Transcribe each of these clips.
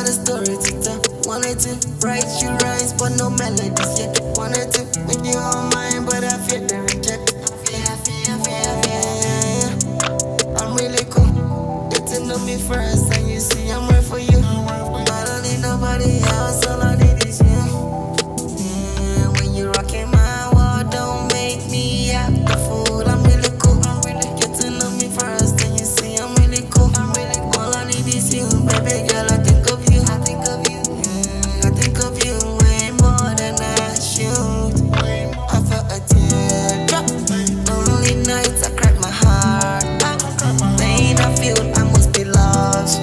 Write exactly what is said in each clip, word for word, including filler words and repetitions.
got a story to tell. Wanted to write you rhymes, but no melodies yet. Wanted to make you all mine, but I fear the reject. Fear, fear, fear, fear. I'm really cool. Get to know me first, and you see I'm right for you. I don't need nobody else, all I need is you. Yeah, when you rockin' my world, don't make me act the fool. I'm really cool. I'm really get to know me first, and you see I'm really cool. I'm really cool. All I need is you, baby girl. I think of you. I think of you. Yeah, I think of you way more than I should. I felt a teardrop. Lonely nights, I cracked my heart out. Pain I feel, I must be lost.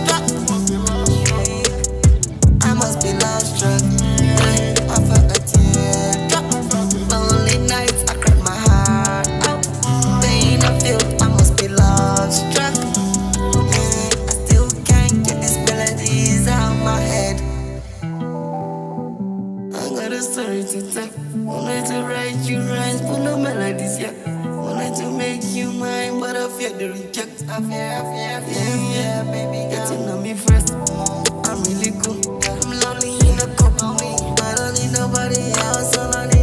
I must be lost struck. I felt a teardrop. Lonely nights, I cracked my heart out. Pain I feel, I must be lost struck. I still can't get these melodies out my head. I got a story to tell. Wanted to write you rhymes, but no melodies yet. Wanted to make you mine, but I fear the reject. I fear, I fear, I fear, yeah, baby. Get to know me first. I'm really cool. I'm lonely in a cup of me. I don't need nobody else. All I need